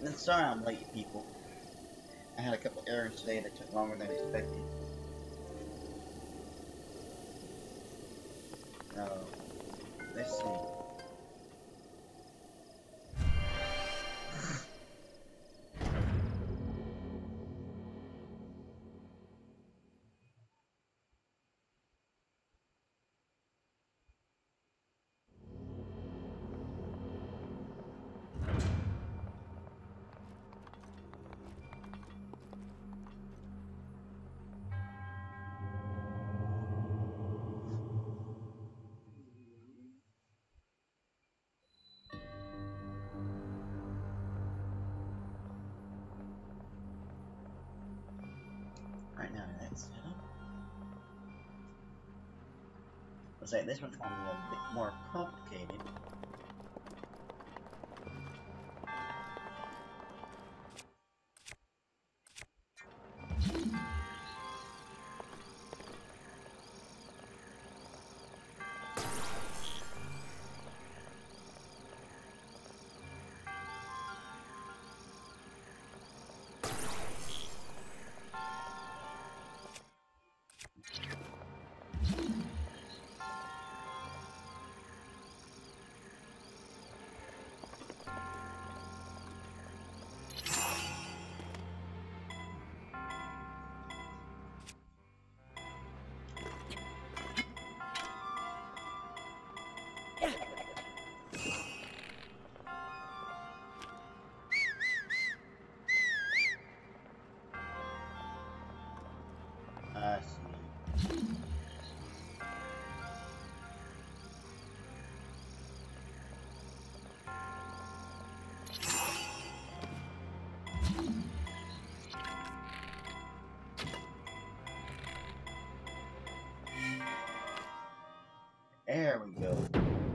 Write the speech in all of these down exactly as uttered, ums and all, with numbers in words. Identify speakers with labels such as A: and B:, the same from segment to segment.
A: And sorry I'm late, people. I had a couple errands today that took longer than expected. So, let's see. Right now, that's set up. Looks like this one's going to be a bit more complicated. I see. There we go.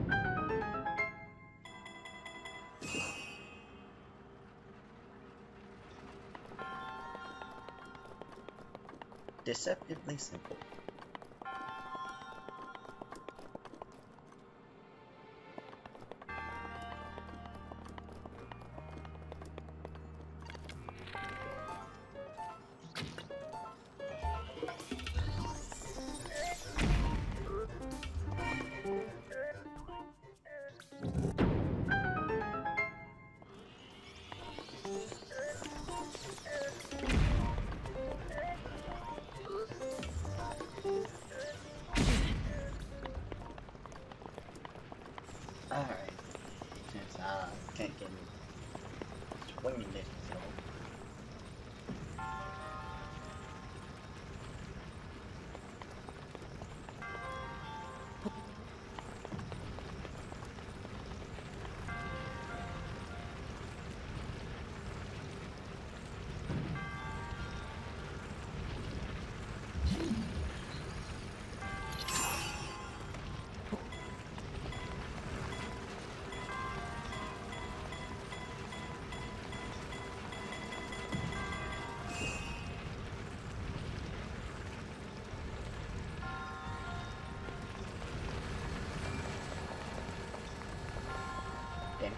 A: Deceptively simple. Alright. Since I can't get any swimming distance at all. Damn.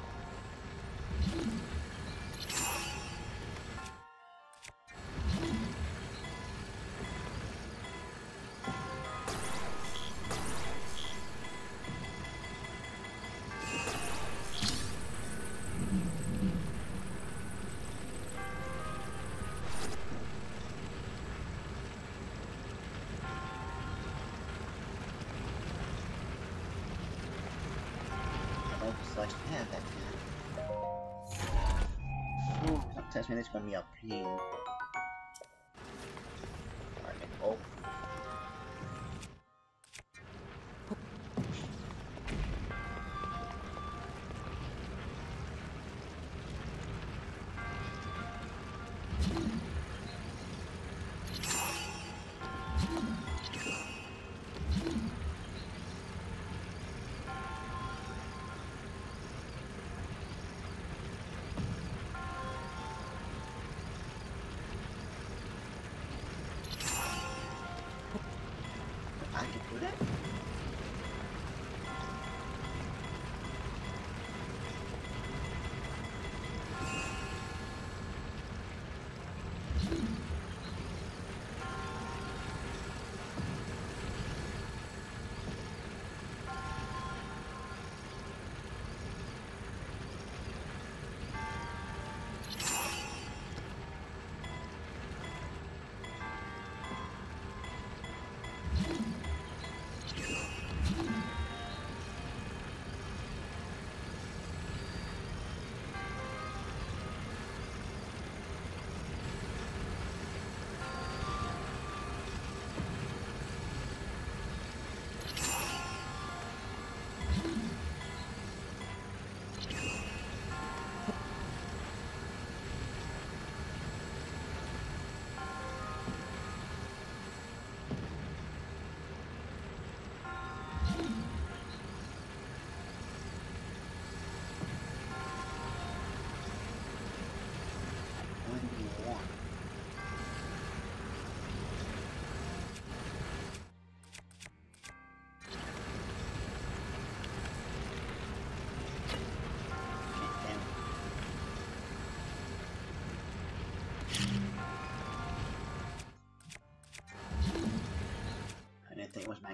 A: I hope it's like to have that kind. Ooh, don't test me, this is gonna be a pain. Alright, oh.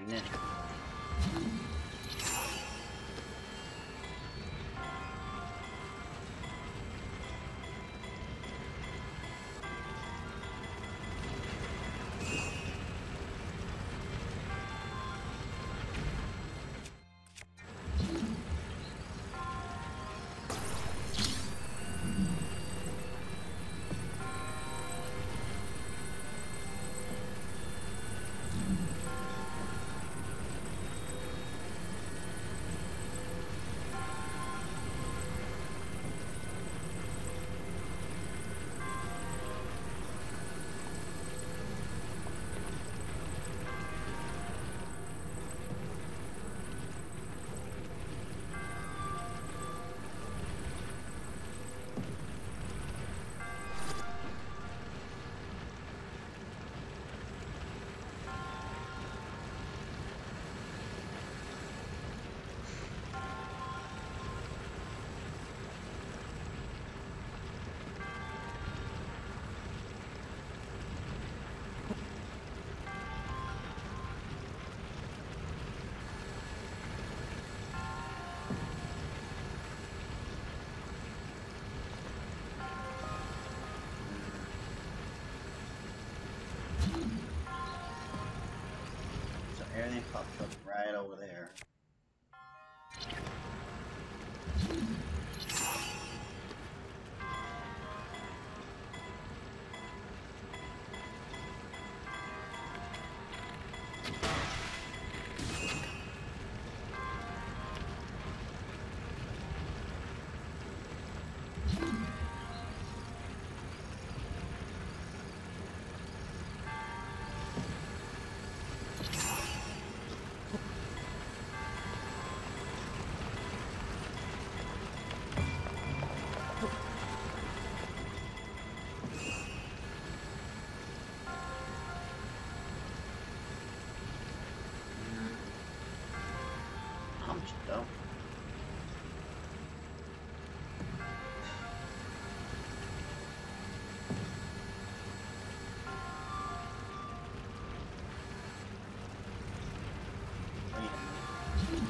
A: magnetic. So everything pops up right over there. Though. Wait a minute.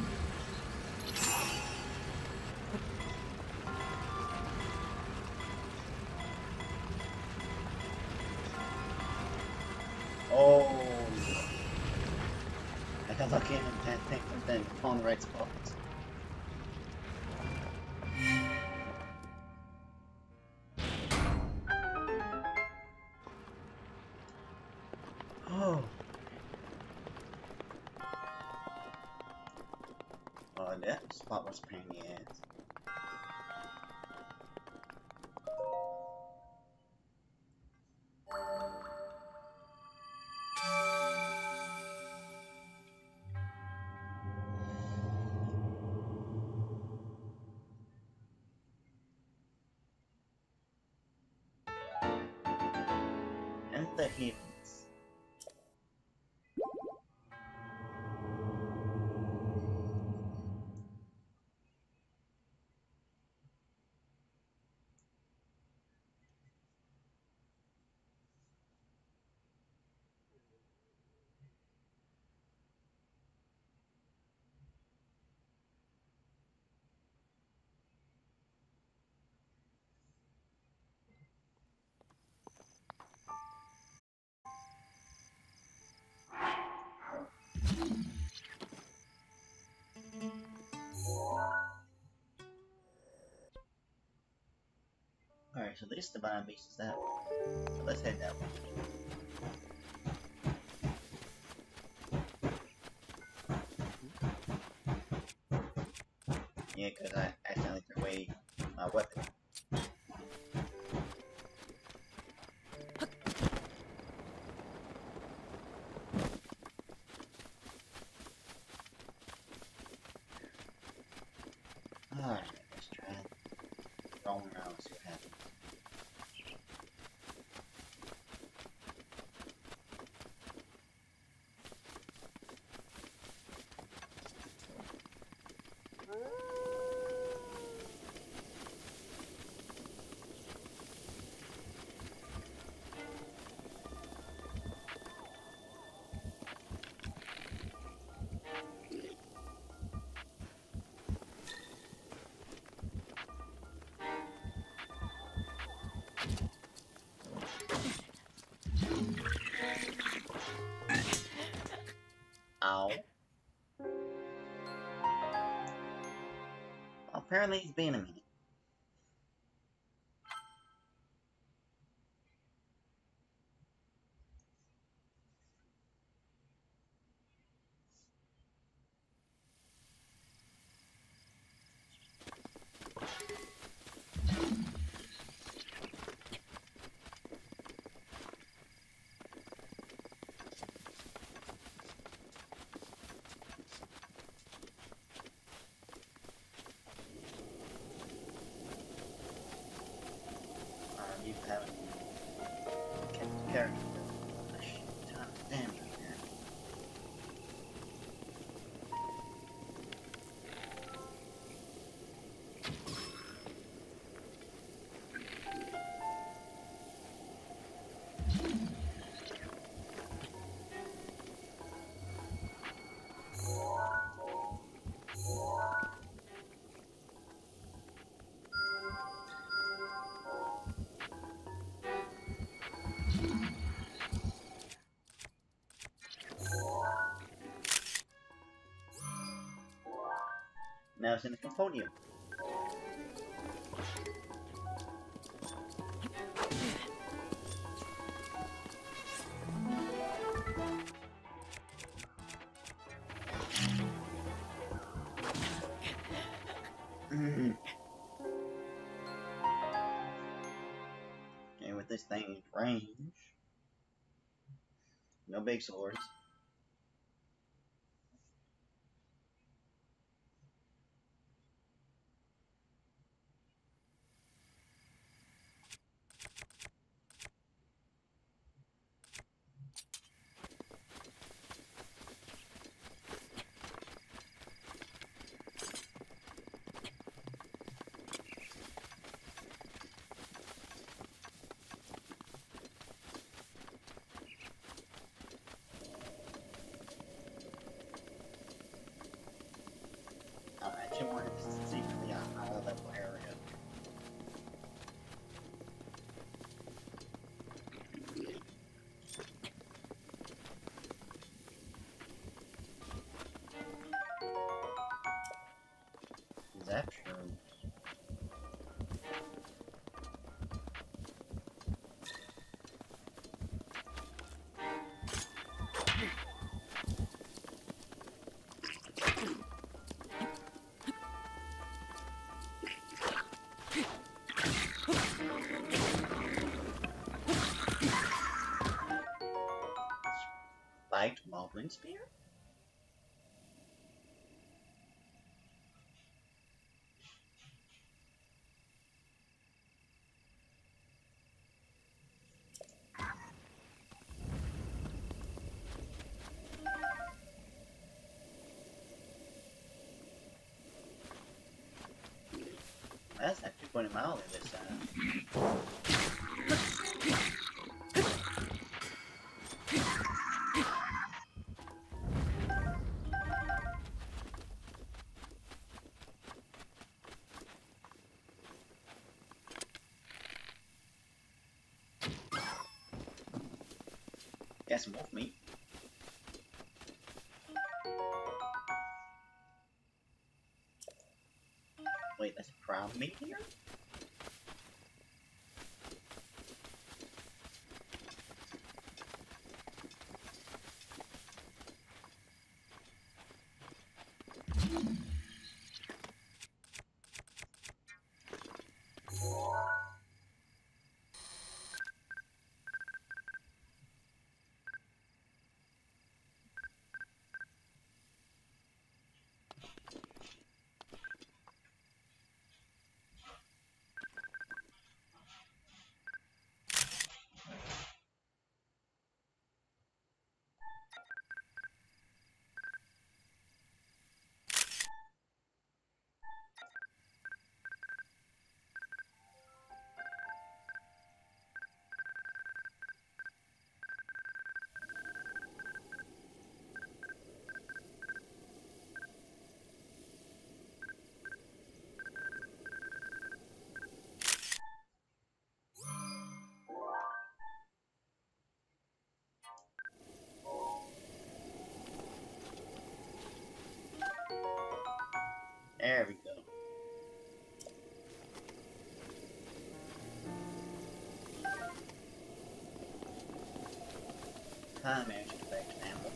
A: Oh, I thought I came in ten things and then on the right spot. Oh. Oh, that spot was pain in the ass. And the heavens. Alright, so this divine beast is that way. So let's head that way. Yeah, because I accidentally threw away my weapon. Alright, let's try going around and see what happens. apparently he's being a meanie. You haven't kept character a shit ton of damage here. Now it's in the Componium. Okay, with this thing in range, no big swords. I'm actually wanting to secretly a higher level area. Is that true? Spiked Moblin Spear? That's actually putting mildly this time. Got some wolf meat. Wait, that's crown meat here? time management effect animal.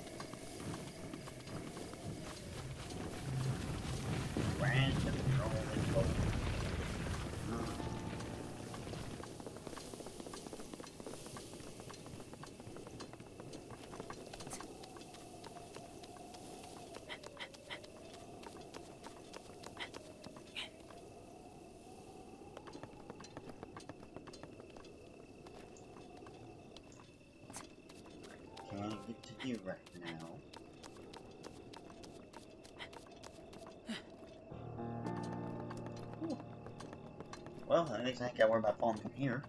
A: Random rolling bolt. Can't get to you right now. Ooh. Well, at least I ain't gotta worry about falling from here.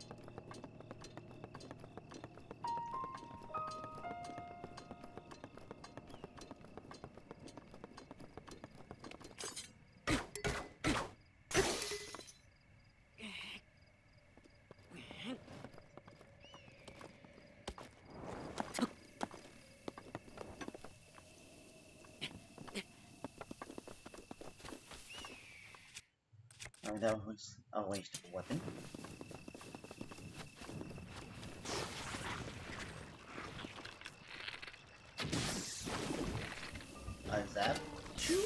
A: Oh, that was a waste of a weapon. A zap? Choo?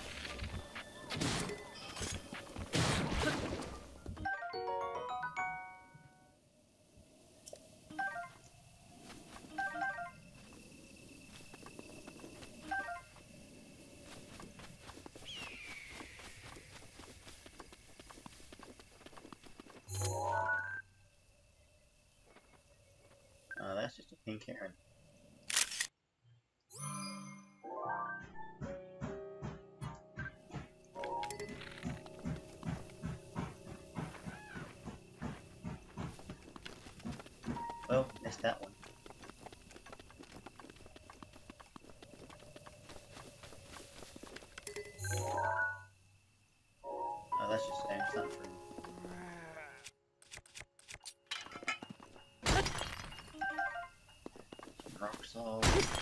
A: Uh, that's just a pink heron. Well, missed that one. Oh, that's just an suffering. Rock salt.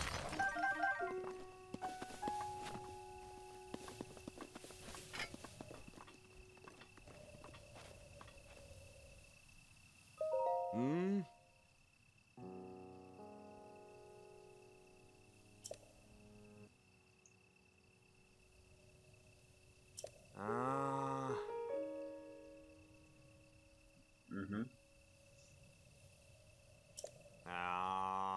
B: Hmm? Ah.
A: Mm-hmm.
B: Ah.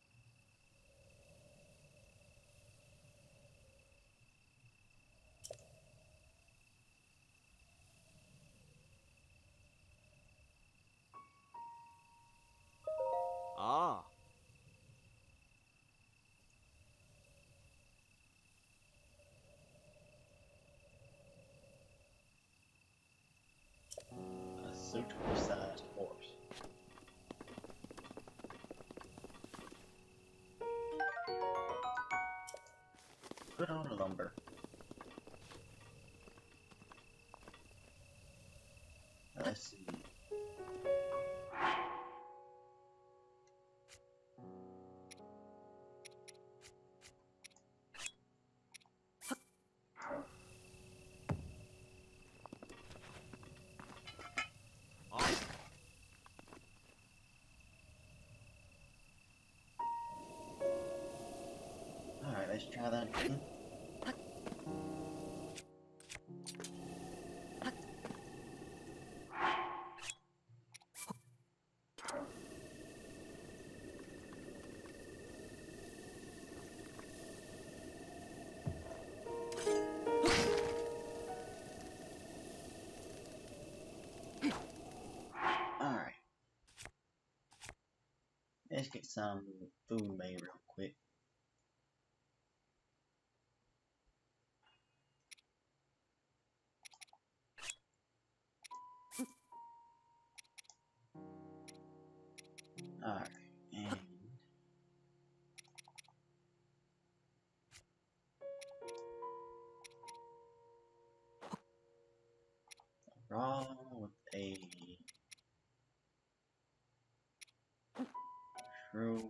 B: Ah.
A: A suitable sized horse. Put on a lumber. Let's see. Alright, let's try that again. Alright. Let's get some food made real quick. Alright, and raw with a shrew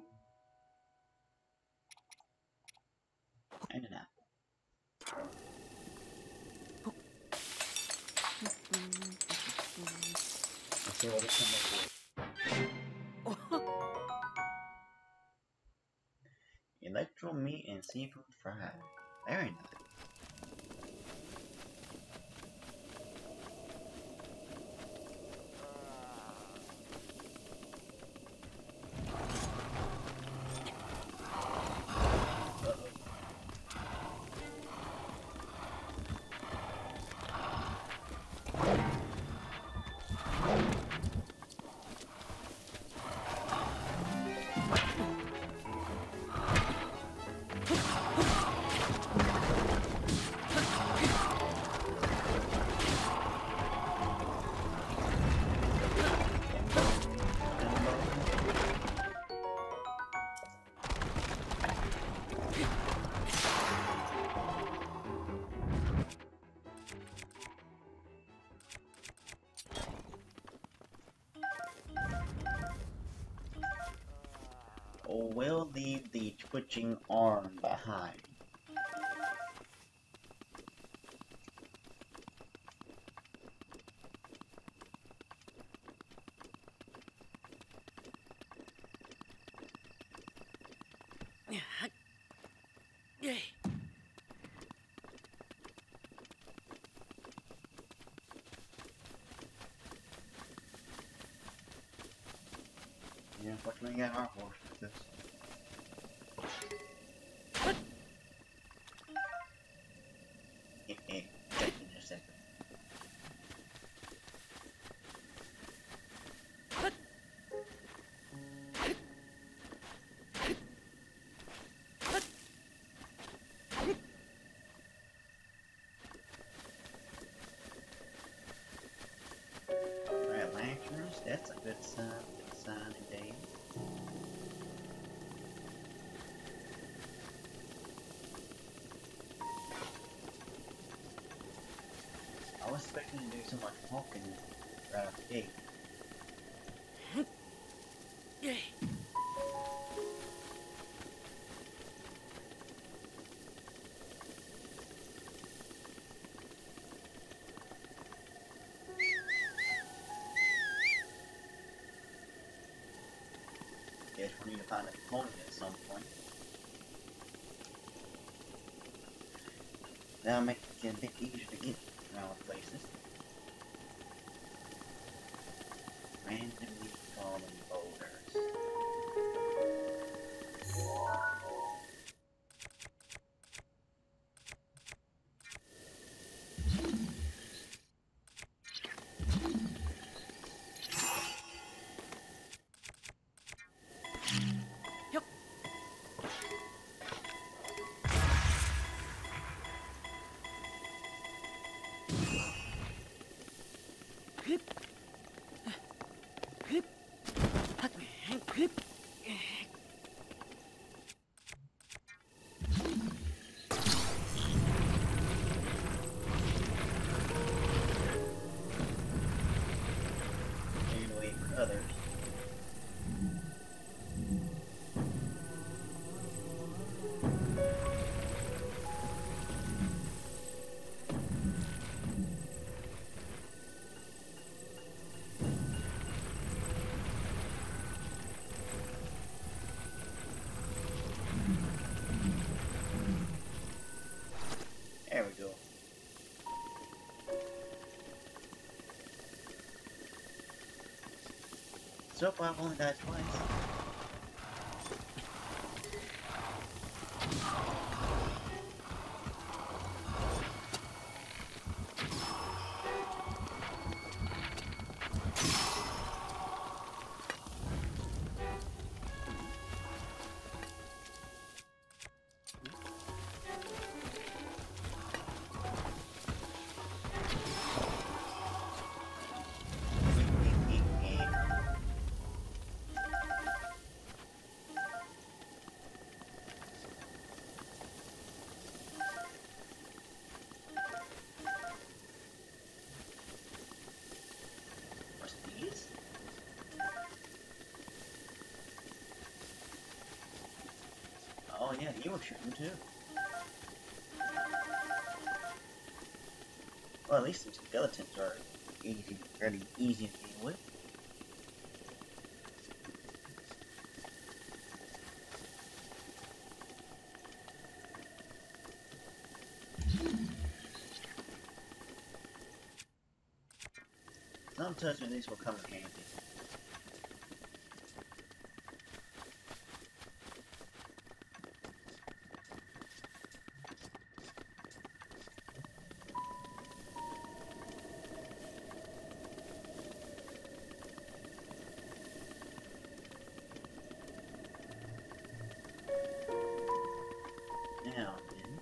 A: and an apple. Let's see what we come up with. and seafood fry. Very nice. We'll leave the twitching arm behind. Yeah, unfortunately, we got our horse with this. Eh, check in a second. Alright, lanterns, that's a good sign, good sign indeed. I was expecting to do so much walking right off the gate. Guess we need to find a component at some point. That'll make it a bit easier to get around places. Randomly falling boulders. Others. There we go. So far, I've only died twice. Oh yeah, you were shooting too. Well, at least the skeletons are easy, fairly easy to deal with. Some tells me these will come in handy. Now then.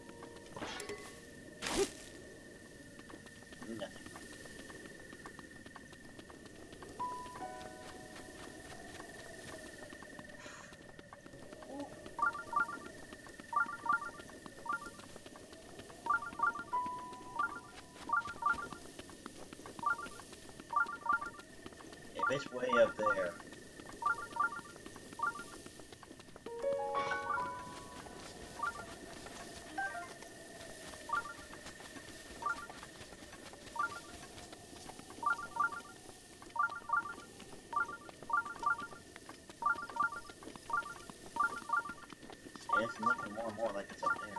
A: Nothing. If it's way up there. It's looking more and more like it's up there.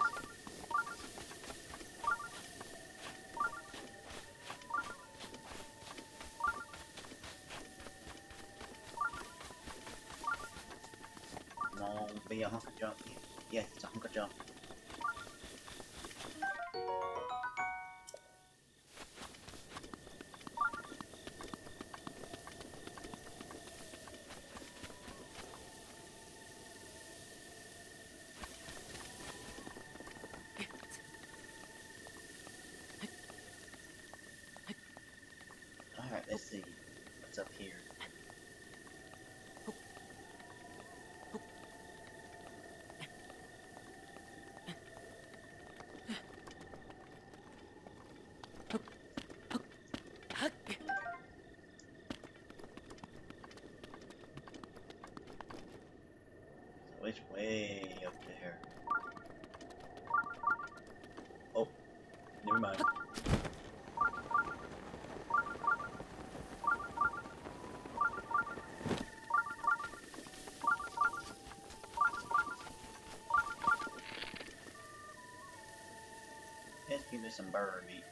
A: No, be a hunk of junk. Yes, it's a hunk of junk. Alright, let's see what's up here. So it's way up there. Oh, never mind. Let's give it some bird meat.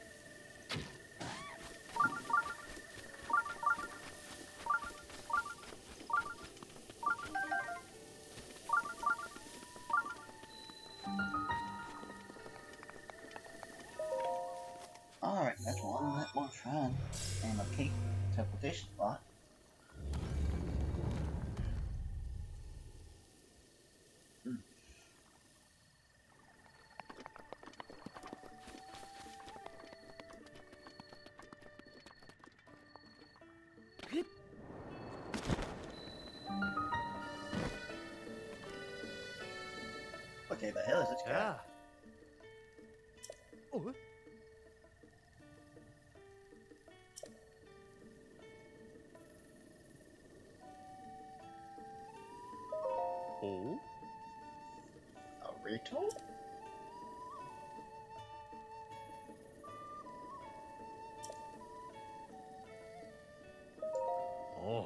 A: Alright, that's one that one shrine. And a cake teleportation spot. Hmm. Okay, the hell is this guy?
B: Yeah. Oh. Oh.
A: A ritual?
B: Oh.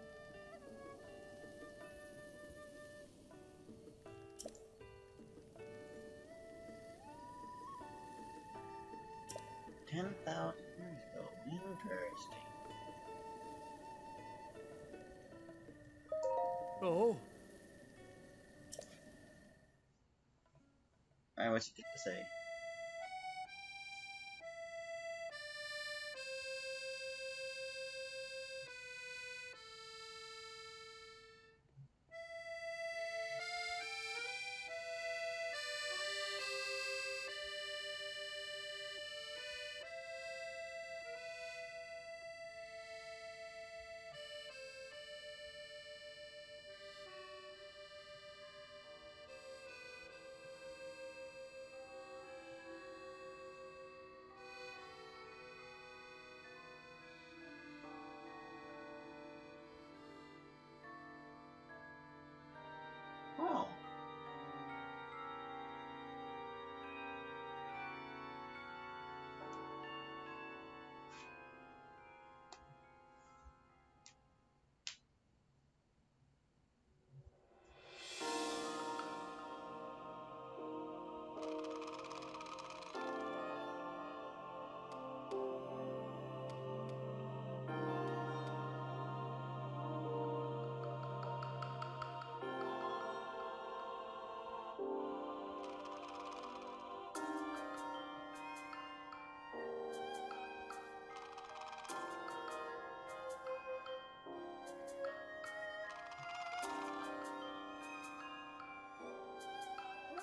A: Ten thousand years ago. Interesting.
B: Oh.
A: Alright, what's you get to say?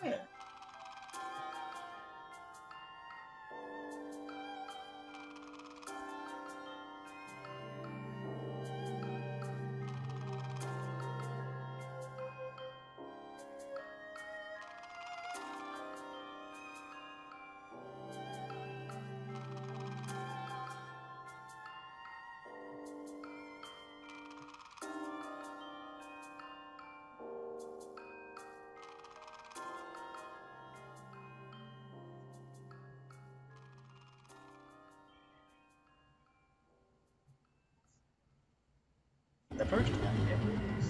A: yeah. The first time ever is.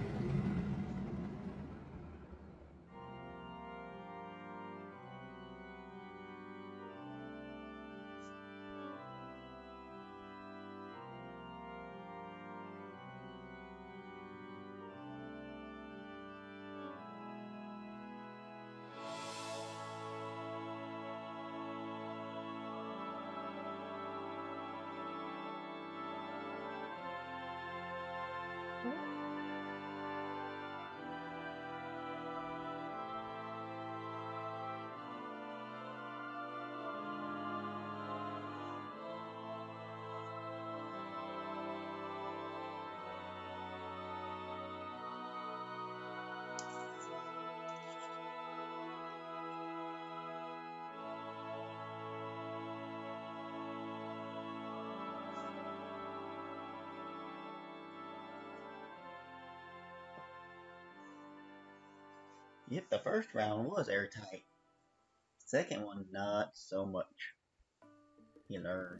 A: Yep, the first round was airtight. Second one, not so much. You learn.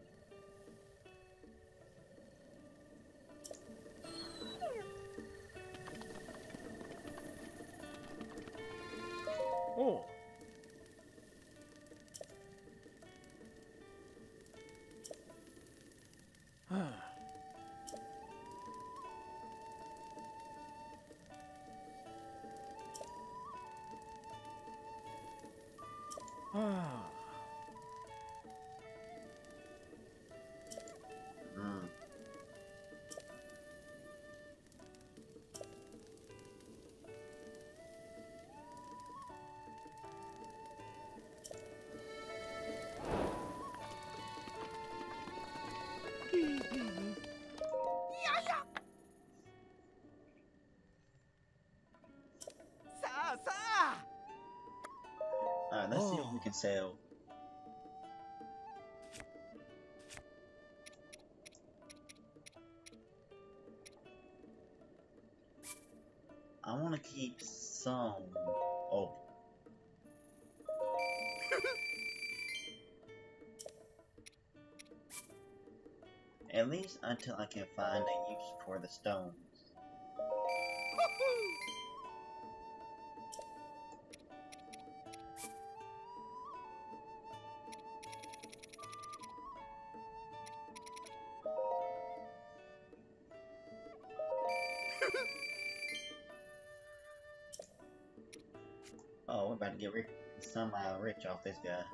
B: Oh. Ah.
A: Mm. Alright, let's see what we
B: Oh.
A: can sell. I want to keep some open. At least until I can find a use for the stones. Oh, we're about to get rich, somehow rich off this guy.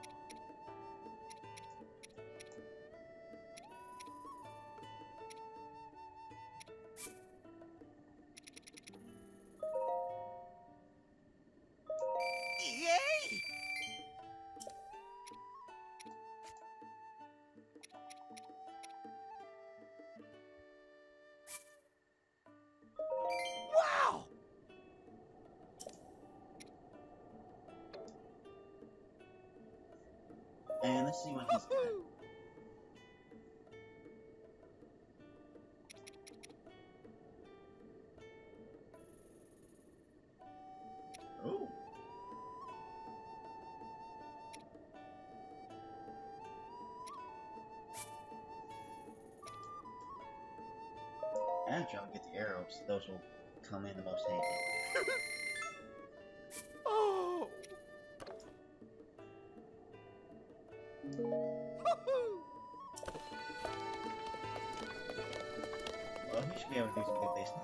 A: And let's see what he's got. Ooh. After I get the arrows, those will come in the most handy.
B: Oh.
A: Well, he should be able to do some good business.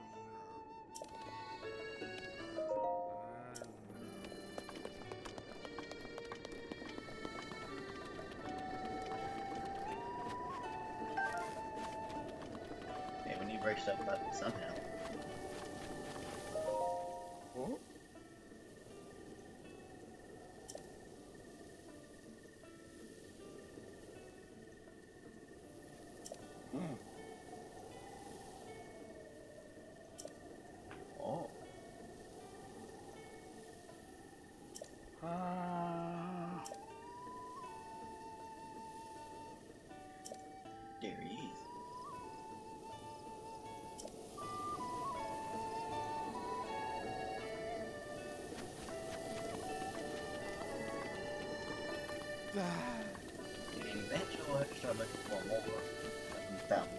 A: Hey, we need to break stuff up somehow.
B: Oh.
A: Oh.
B: Ah.
A: There he is. And eventually we'll have to start looking for more like, fountains.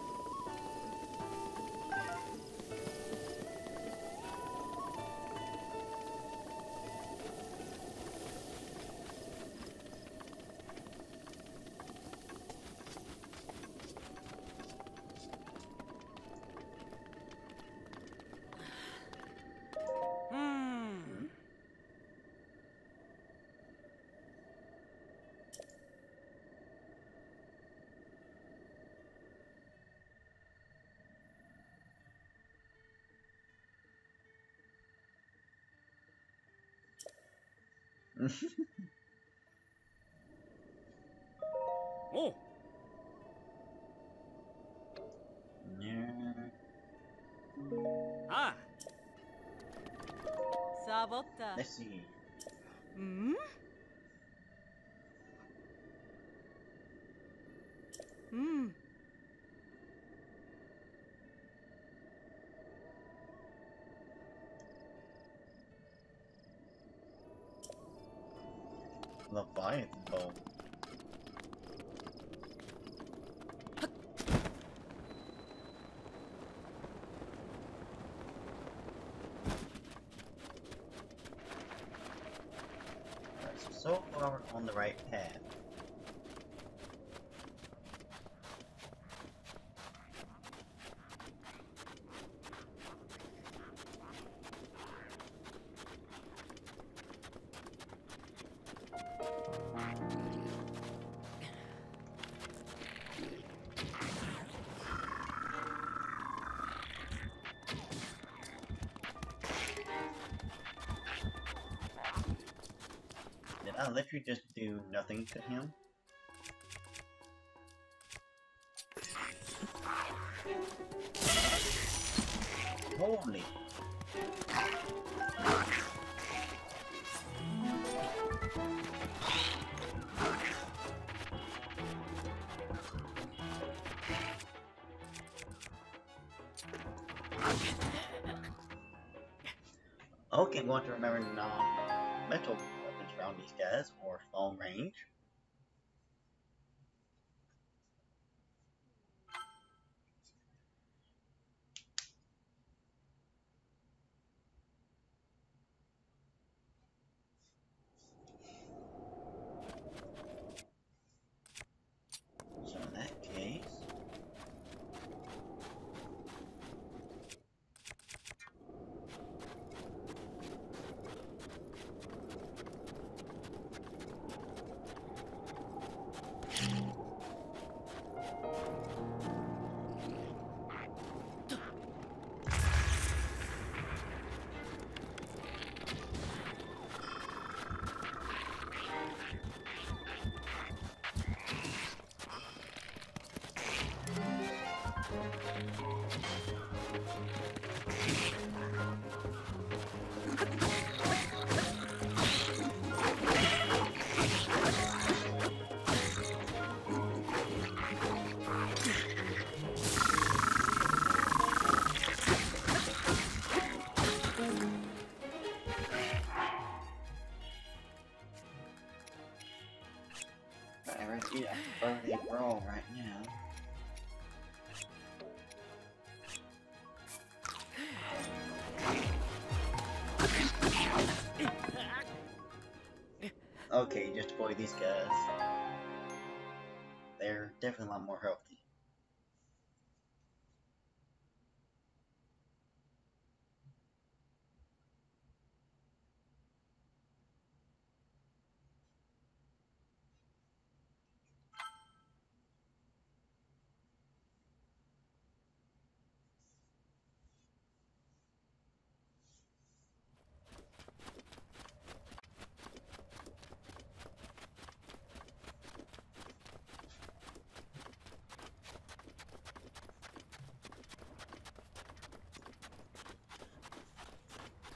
B: Oh.
A: Yeah.
B: Ah.
C: サボった。
A: Let's see.
C: ん？うん。
A: Leviathan bow. Alright, so so far we're on the right path. Did I literally just do nothing to him? Holy! Okay, want to remember non-metal weapons around these guys, or long range. So in that case... Alright, yeah, early roll right now. Okay, just avoid these guys. They're definitely a lot more healthy.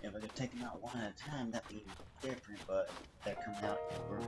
A: If I could take them out one at a time, that'd be different, but they're coming out in a group.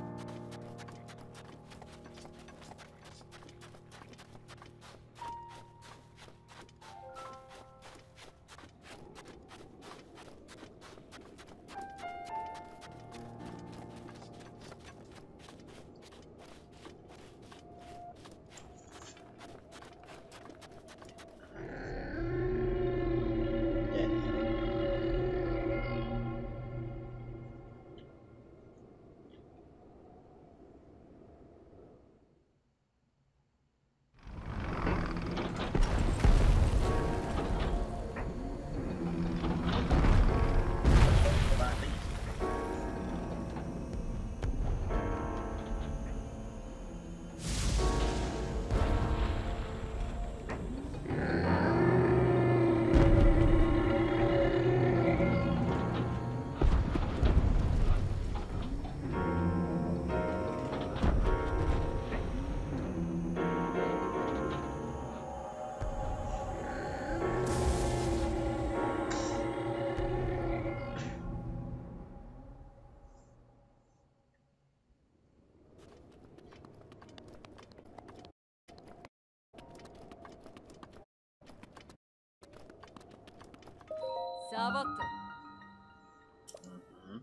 C: Sabotto.
A: Mm-hmm.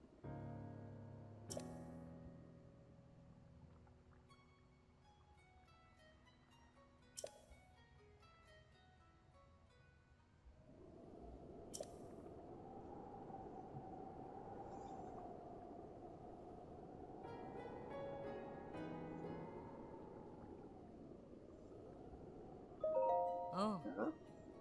C: Oh.
A: Huh?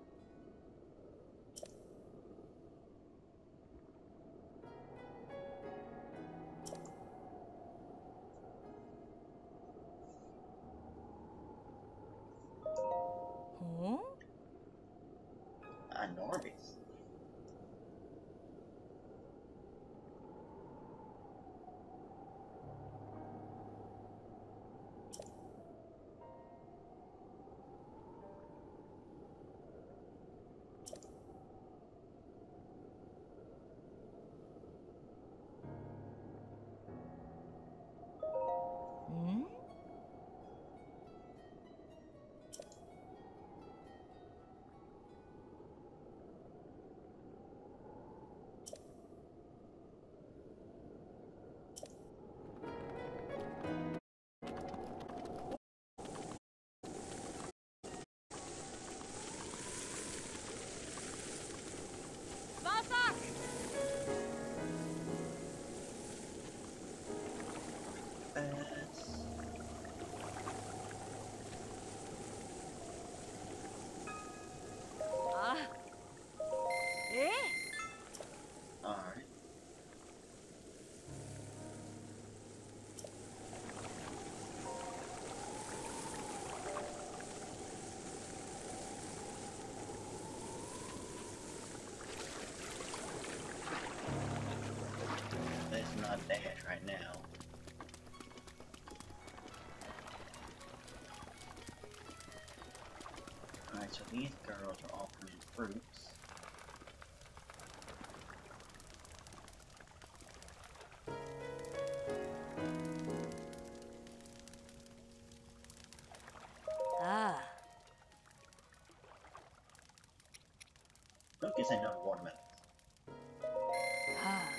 C: Huh?
A: Ah, Norby's.
C: Hmm? Vasak!
A: Fast.
C: Ah. Eh?
A: Alright. Let's not dash right now. Alright, so these girls are offering fruits.
C: Ah.
A: Cookies and no watermelons.
C: Ah.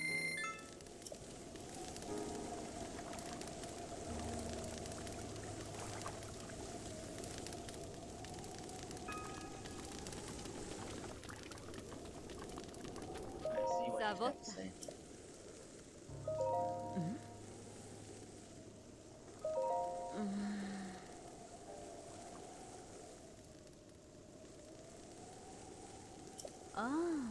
A: Let's see what he's got to
C: Savotta.
A: say.
C: Ah.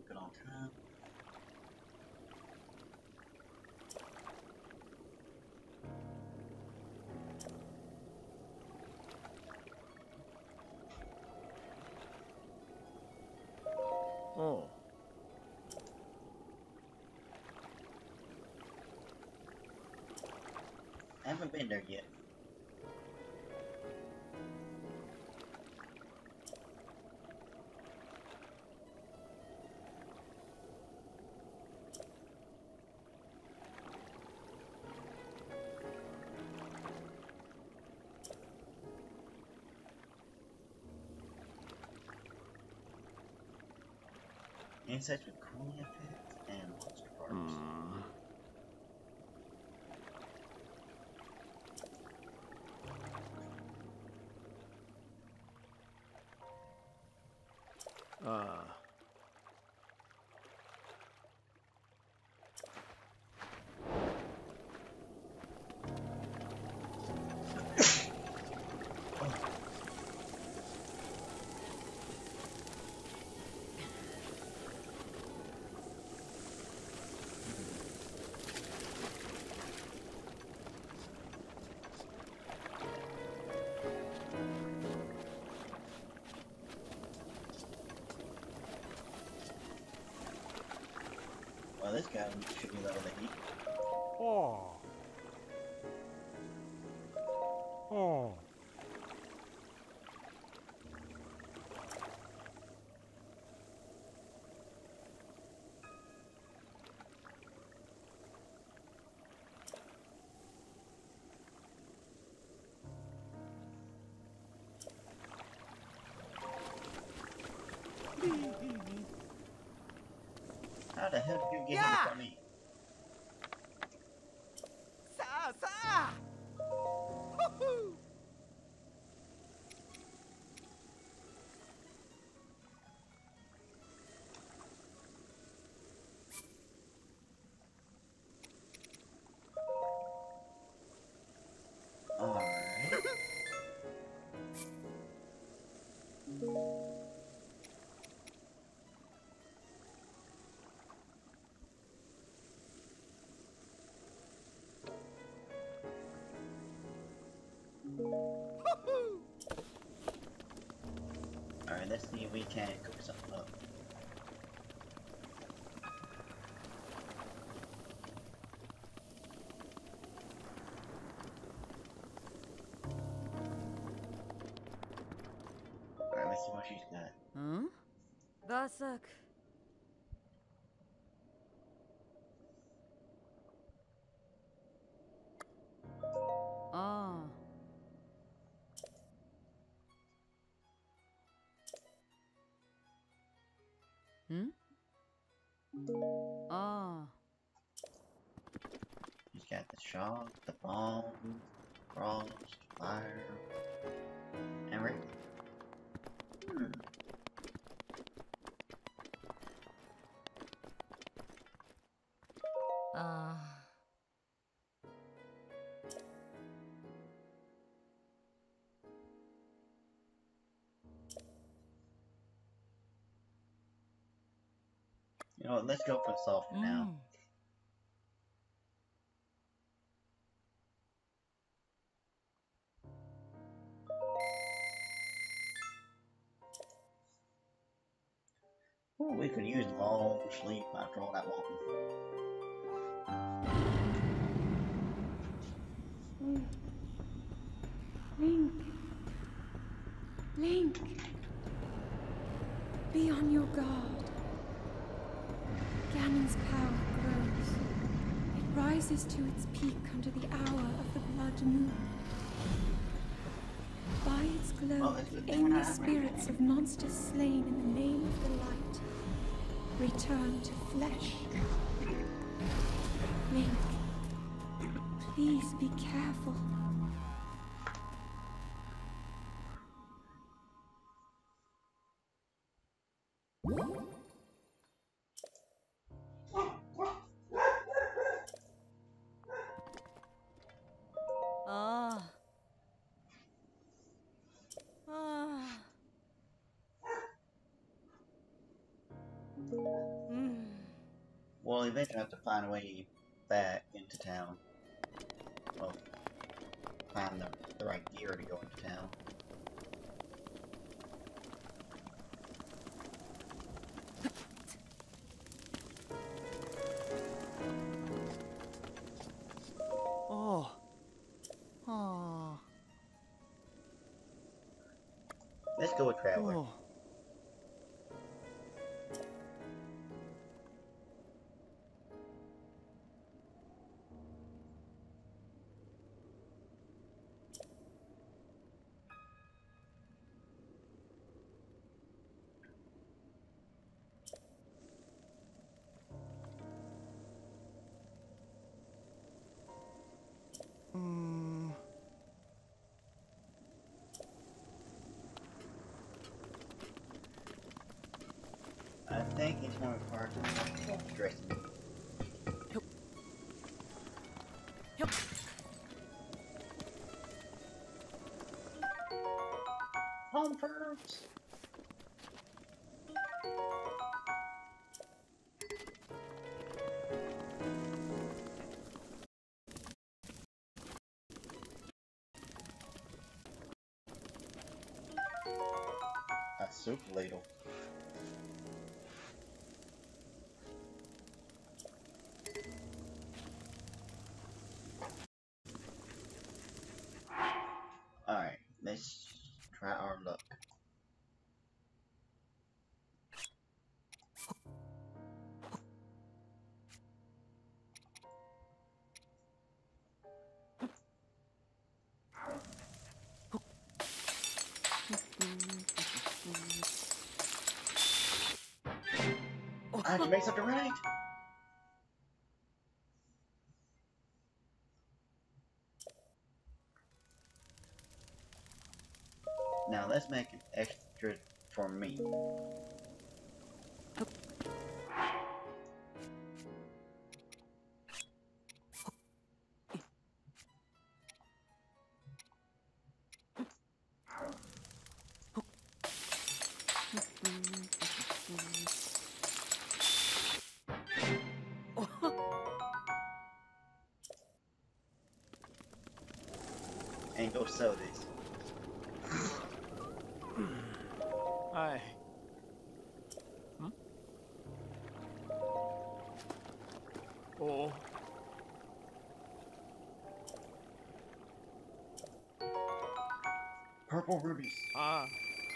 A: good on time.
B: Oh.
A: I haven't been there yet. Insects with cooling effects and monster parts.
B: Hmm. Ah.
A: Well, this guy should be level eight.
B: Oh. Oh.
A: How the hell did you get
D: Yeah.
A: him from me?
D: Sa sa! Woohoo!
A: Alright.
D: Woohoo!
A: Alright, let's see if we can cook something up. Alright, let's see what she's got.
C: Hmm? Vasak. Ah. Hmm? Ah.
A: She's got the shock, the bomb, frost, fire, and rain. Hmm.
C: Ah.
A: You know what, let's go for soft for now.
C: Mm.
A: Ooh, we could use long sleep after all that walking.
E: Link. Link. Be on your guard. Ganon's power grows. It rises to its peak under the hour of the blood moon. By its glow,
A: Well, it's good thing
E: aim
A: we're
E: the
A: not having
E: spirits of monsters slain in the name of the light. Return to flesh. Link, please be careful.
C: Ah. Ah.
A: Well, eventually I have to find a way back into town. Well, find the, the right gear to go into town.
D: Oh. Oh.
A: Let's go with Traveler.
D: Oh. Hmm.
A: I think it's one of the parts of dressing.
D: Yup.
A: Home first. A soup ladle. Alright, let's try our luck. I have to make something right. Now let's make it extra for me. And go sell this.
D: Aye. Hmm? Oh.
A: Purple rubies.
D: Ah.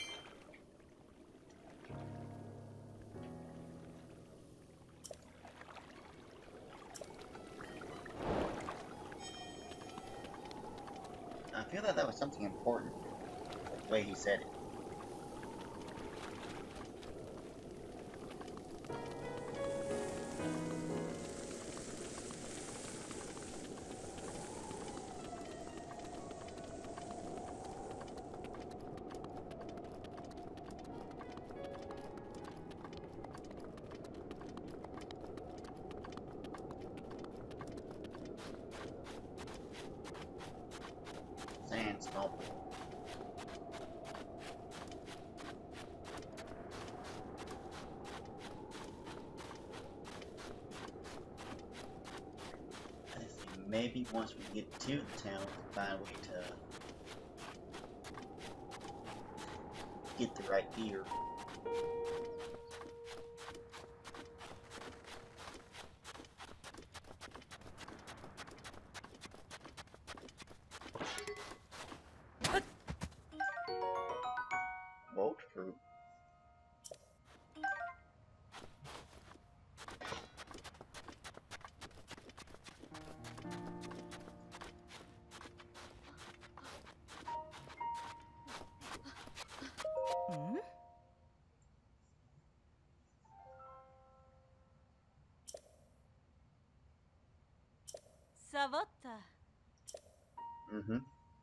A: I feel that that was something important. The way he said it. Sand stomp. I think maybe once we get to the town, we'll find a way to get the right gear. Bolt fruit.
C: Hmm? Savotta.
A: Mm-hmm.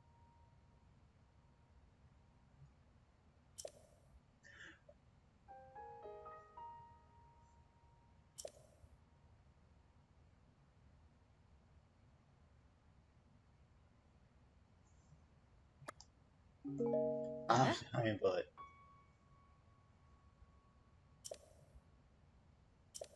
A: I'm sorry, but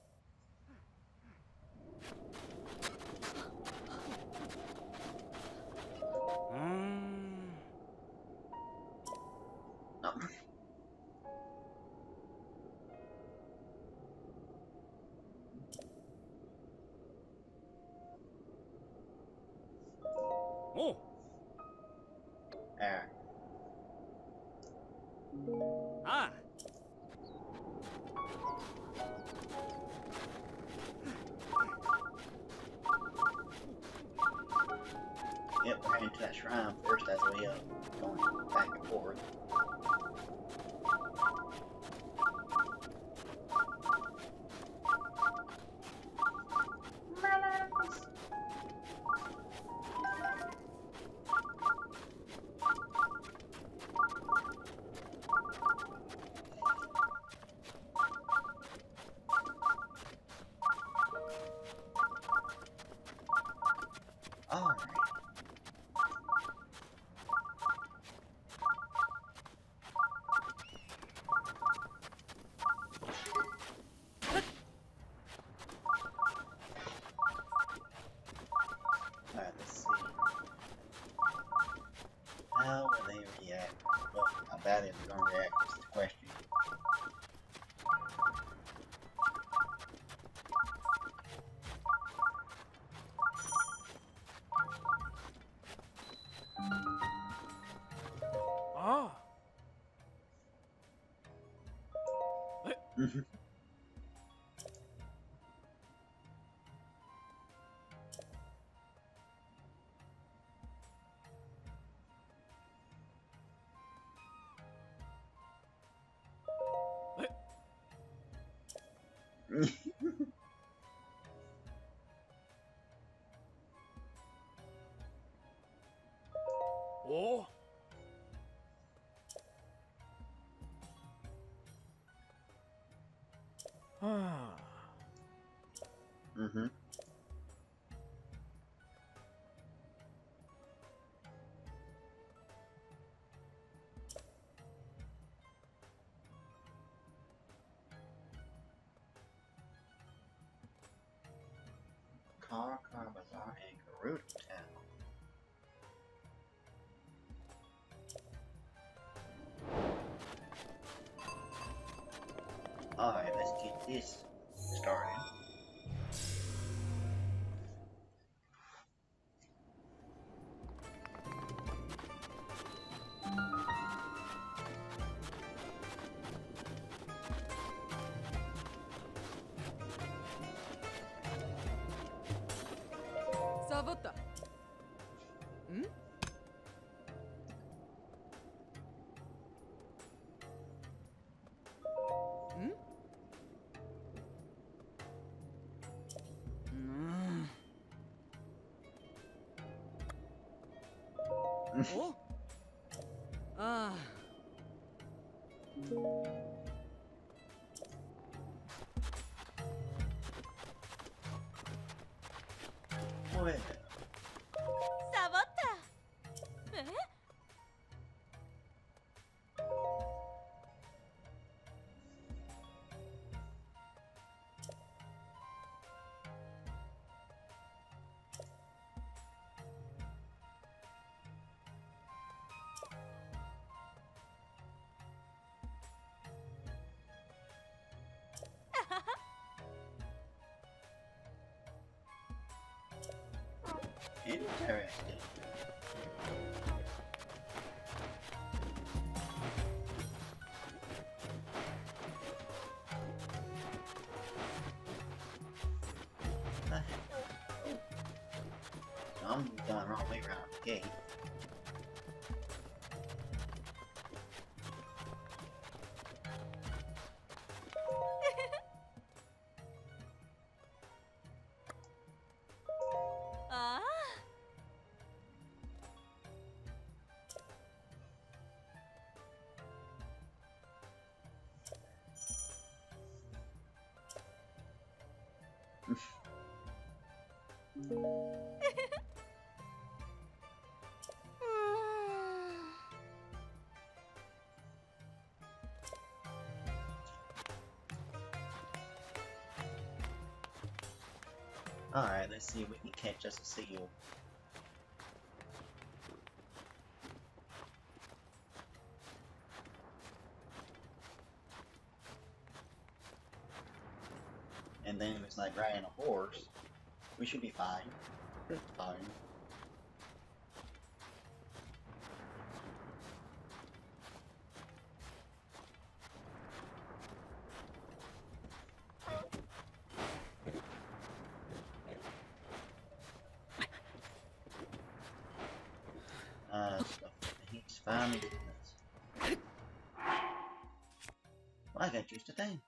A: Yep, we're heading to that shrine first as we uh, going back and forth. Alright. Alright, let's see. How will they react? Well, how bad are they going to react is the question.
D: Ah.
A: Mhm.
D: Oh. Ah.
A: Mm-hmm. Car, Car Bazaar, and Gerudo Town. Alright, let's get this started.
C: Sabotta. Hmm? Hmm? Mm. Oh? Ah.
A: Well,
C: Sabotta. Eh?
A: interesting. Uh, So I'm going the wrong way around the gate.
C: Ah.
A: Alright, let's see if we can catch us a seal. And then if it's like riding a horse, we should be fine. Fine. finally did this. Well, I got used to things.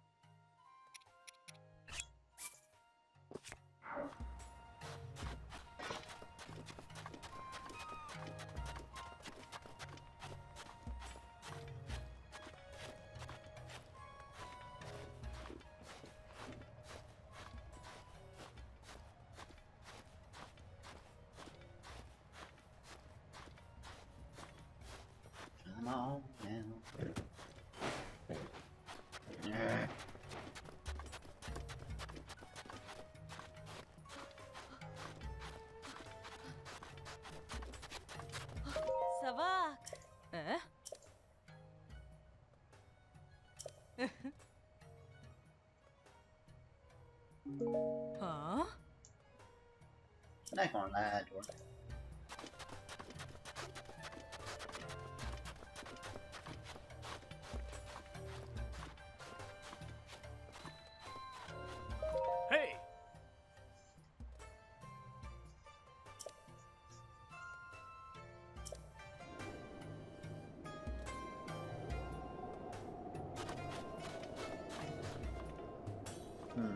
A: Come on now. Yeah.
C: Savak. Eh? Huh?
A: Not gonna lie, Dora.
D: Hey!
A: Hmm.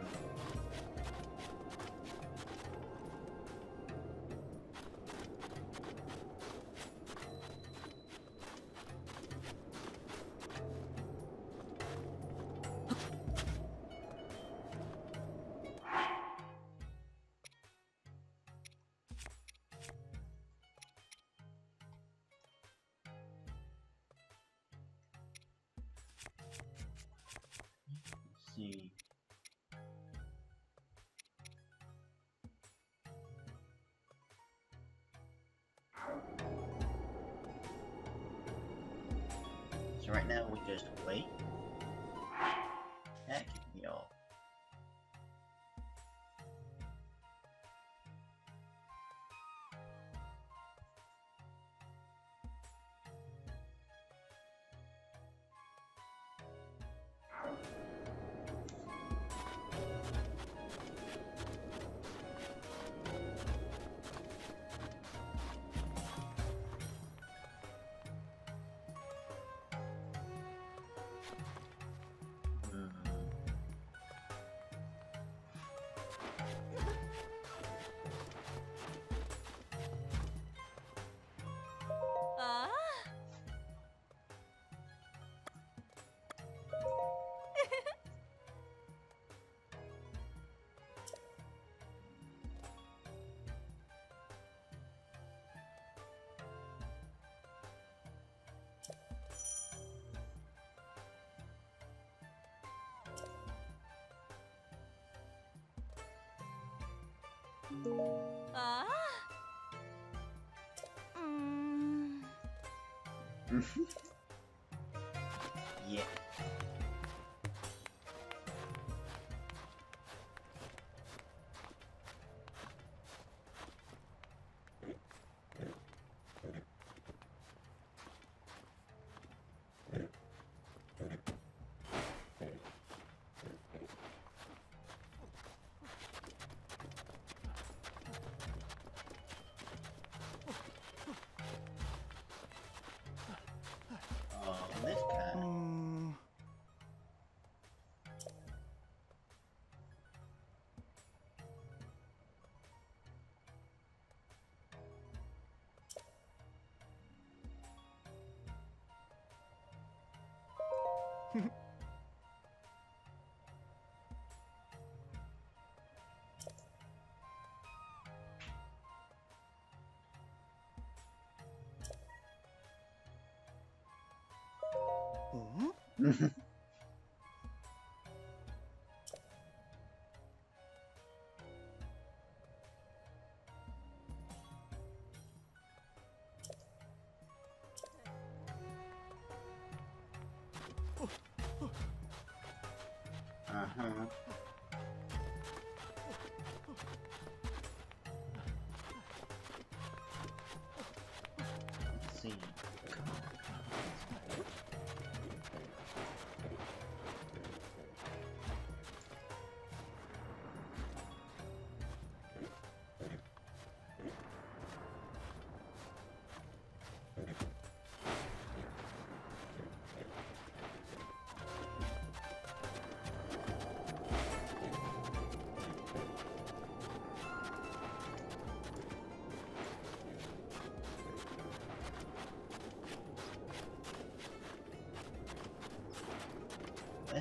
A: Let's see. So right now we just wait. That can be all.
C: Ah? Ah? Mm.
A: Yeah. Oh, this guy.
D: Mm. Mm?
A: Uh-huh. Let's see.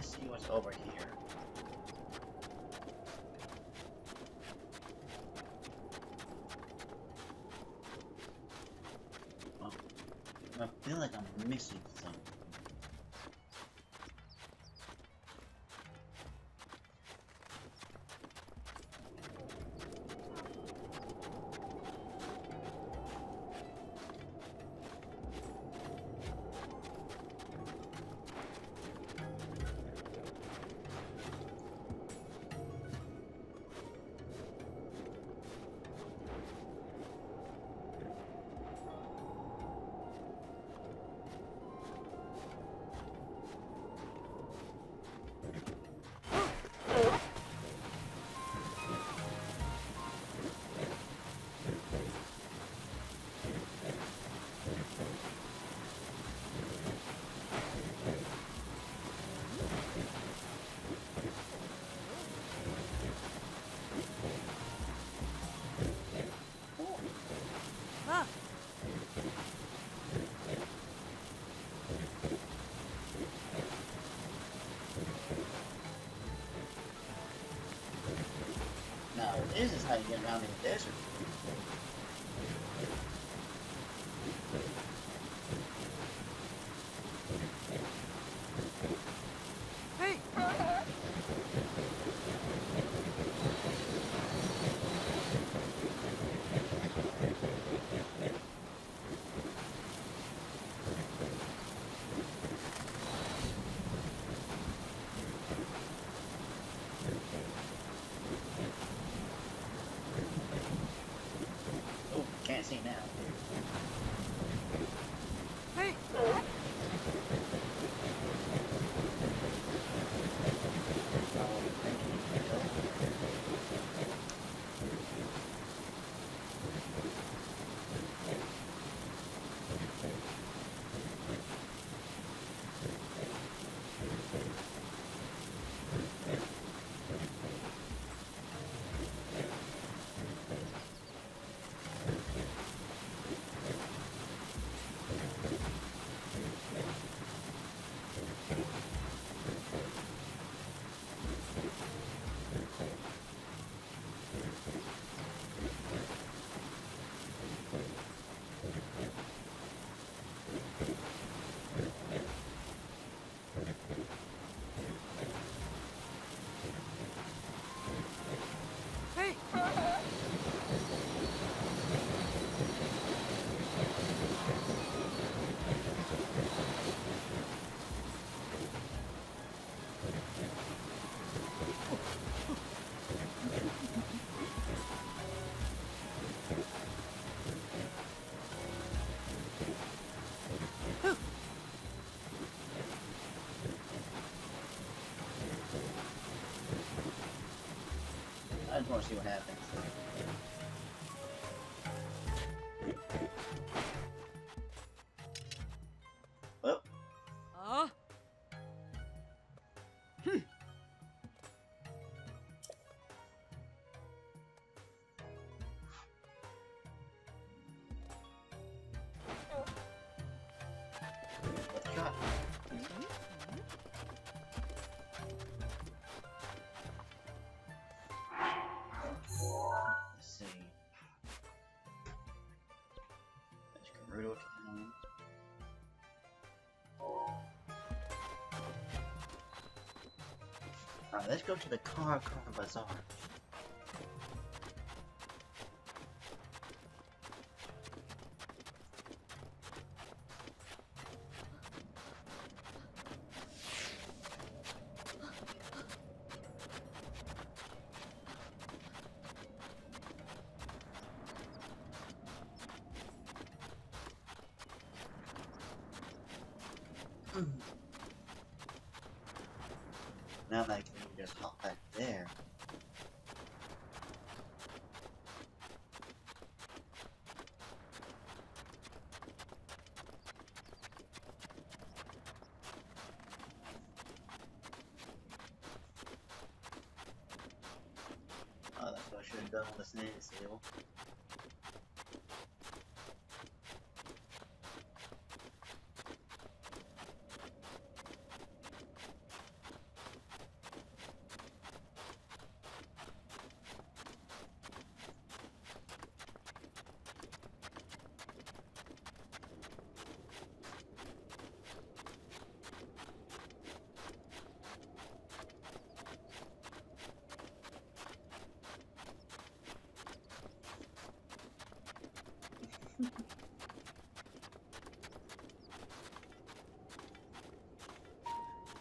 A: let's see what's over here. Oh, I feel like I'm missing something. Now, this is how you get around in the desert.
D: Hey!
A: Oh, can't see now.
D: Hey! Hey!
A: I just want to see what happens. Well,
C: Ah.
A: let's try. Let's see. There's Gerudo Town. Alright, let's go to the Car Car Bazaar. Now that I can just hop back there. Oh, that's what I should have done with the snake seal.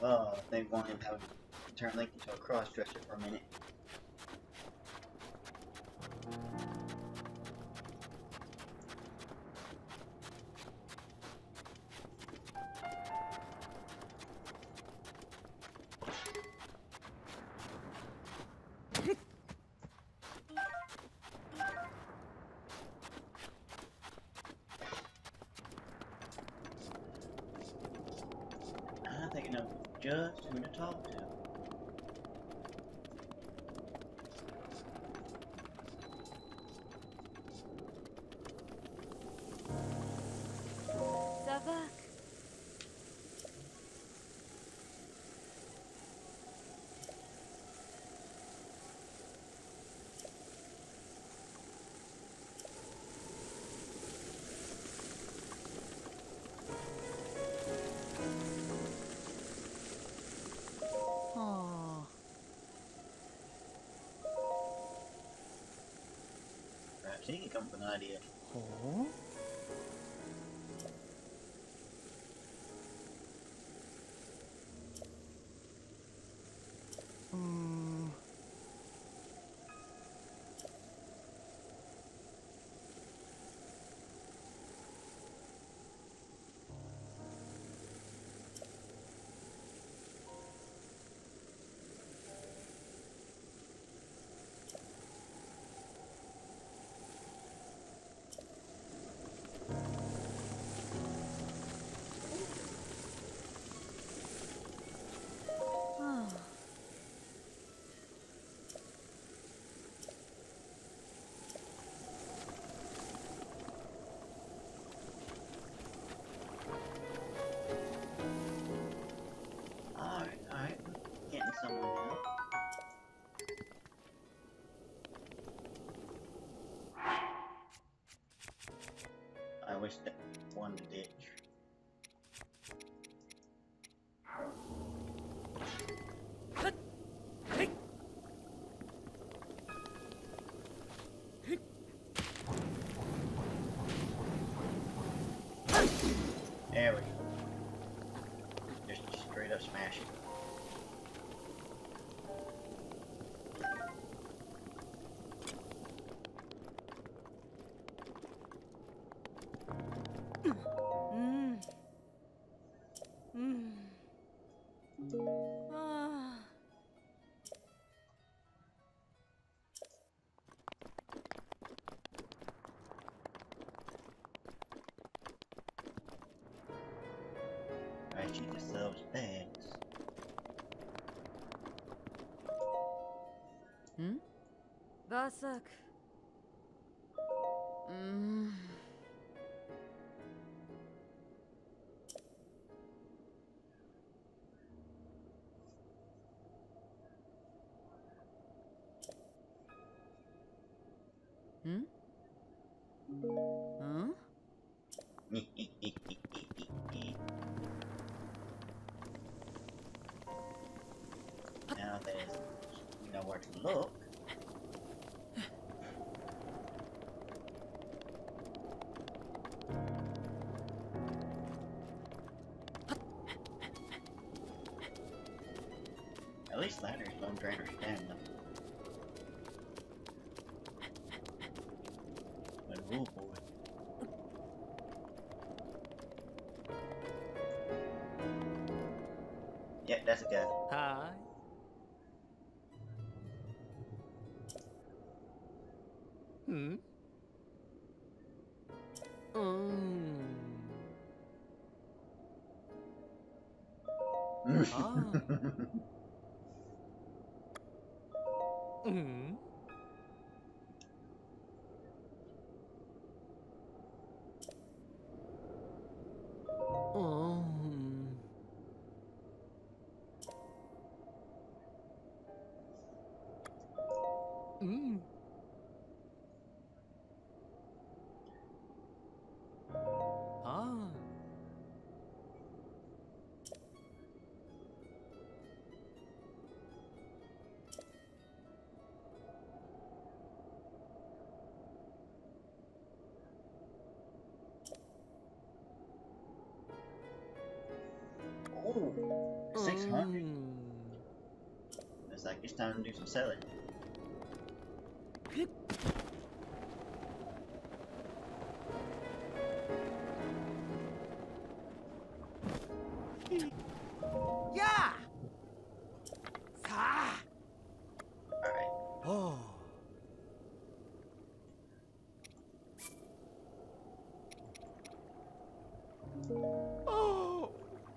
A: Oh, they want him to have turn Link into a cross-dresser for a minute. I think I know just who to talk to.
C: Savak. Oh.
A: Perhaps he can come up with an idea.
B: Oh? Hmm.
C: Ah.
A: Alright, alright. Getting somewhere now. I wish that one to ditch. There we go. Just straight up smash it.
C: Mm. Mm. Ah.
A: Alright, she just sells bags.
D: Hmm? Vasak. Mm. Hmm? Huh?
A: Now there's, you know where to look. At least ladders don't drain her stamina. But oh boy. Yeah, that's a guy.
B: Hi. Hmm? Mm. Ah. Hmm? Oh. Mm. Ah.
A: Oh, six hundred. Looks like it's time to do some selling.
B: Yeah. Sa.
A: Alright.
B: Oh. Oh.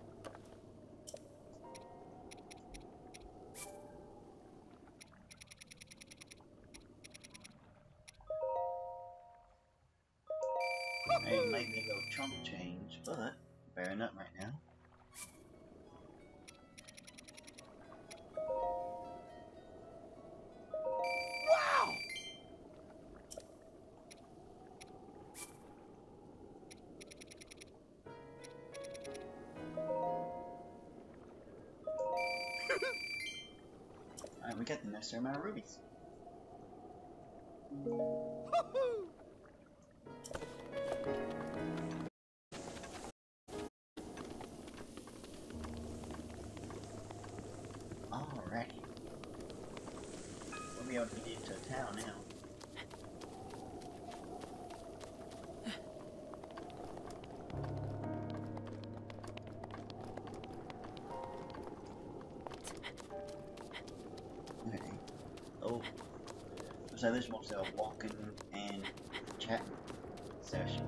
A: It might be a little chunk change, but fair enough right now.
B: Wow.
A: Alright, we got the necessary amount of rubies. Alrighty. We'll be able to get into town now. Okay. Oh. So this was a walking and chatting session.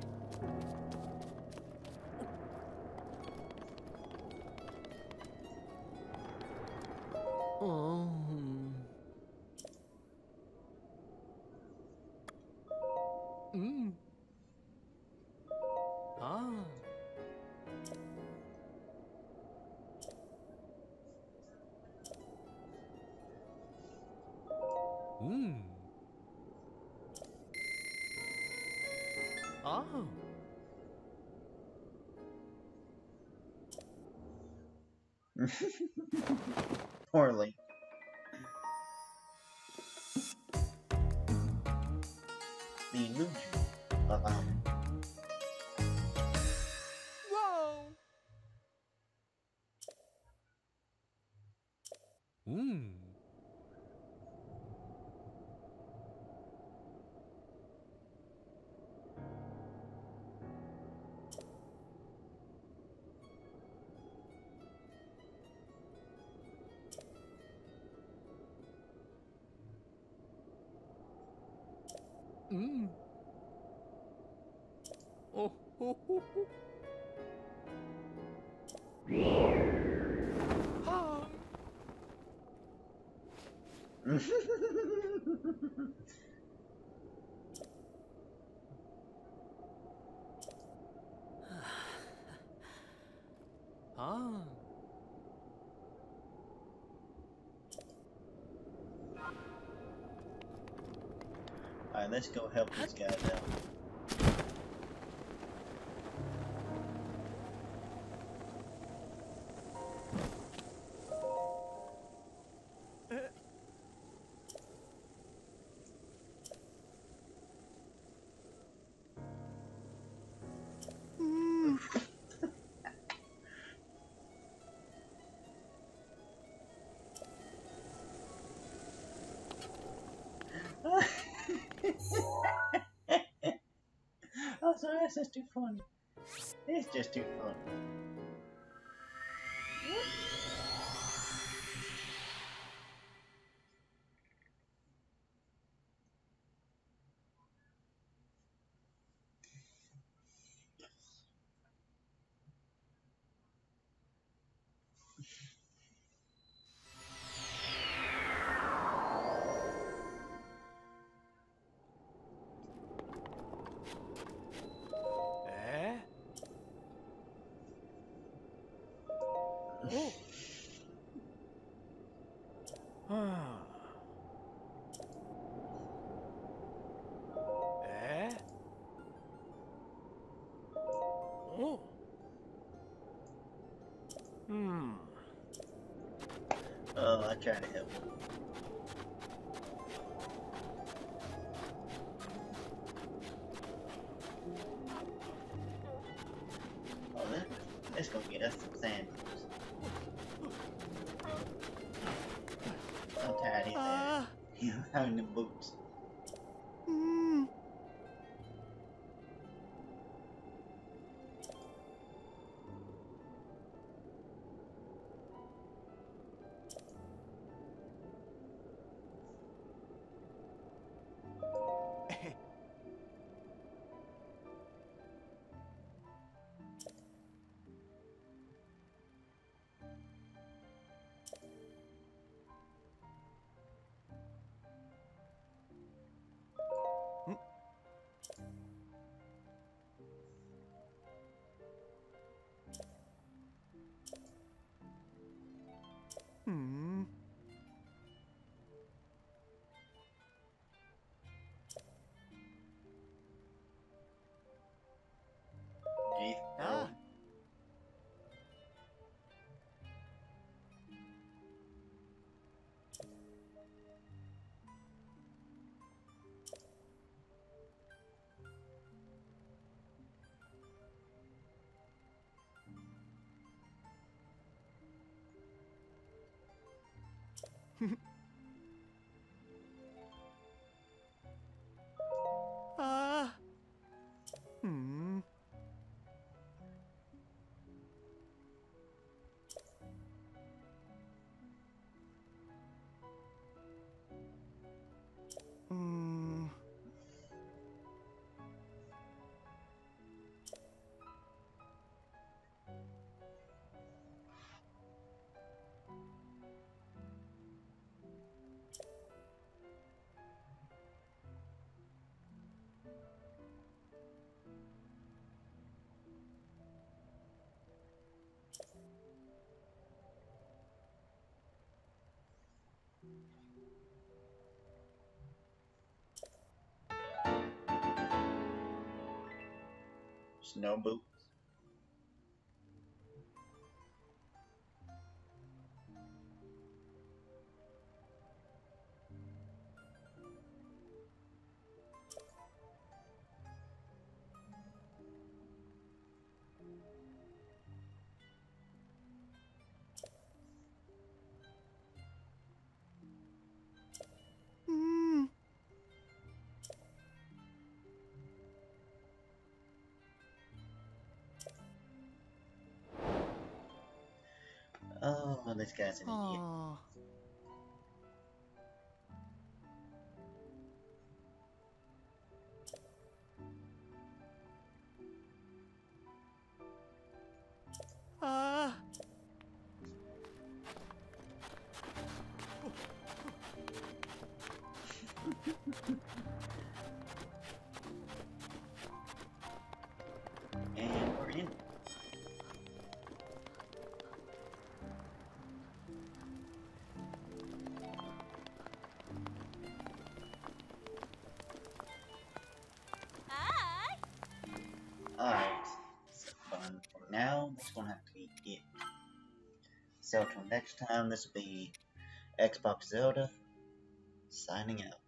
B: Oh. Mm. Ah. Mm. Oh.
A: Poorly. The illusion of um
B: Whoa. Mm. Mm. Oh, ho, ho, ho. Ah. Ah.
A: Alright, let's go help these guys out. Oh, sorry, that's just too funny. It's just too funny.
B: Eh? Oh. Ah. Eh? Oh. Hmm.
A: Oh, I tried to help. Oh, that, let's go get us some sandwiches. having the boots.
B: Hmm. Hmm.
A: Eighth
B: Ah.
A: Herald.
B: Ah. Hmm. Hmm.
A: Snow boots.
B: Hmm.
A: Oh, this guy's an idiot.
B: Oh. Ah.
A: And we're in.
C: Hi.
A: Alright. So fun. For now, this one have to be it. So till next time, this will be Xbox Zelda signing out.